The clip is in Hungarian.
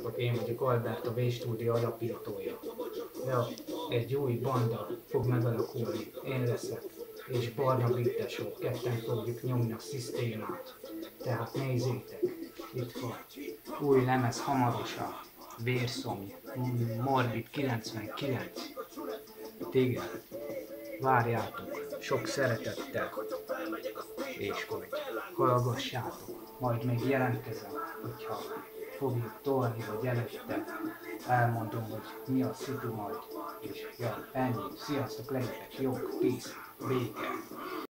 Sziasztok, én vagyok Albert, a V-Studio alapítója. Ja, egy új banda fog megalakulni, én leszek, és Barna Brittesó, ketten fogjuk nyomni a szisztémát. Tehát nézzétek, itt van, új lemez hamarosan, Vérszomj, Morbid 99. Igen, várjátok, sok szeretettel, és hogy hallgassátok, majd még jelentkezem, hogyha fogjuk tolni, vagy előtte elmondom, hogy mi a szitu majd, és ja, ennyi, sziasztok, legyetek jók, peace, béke.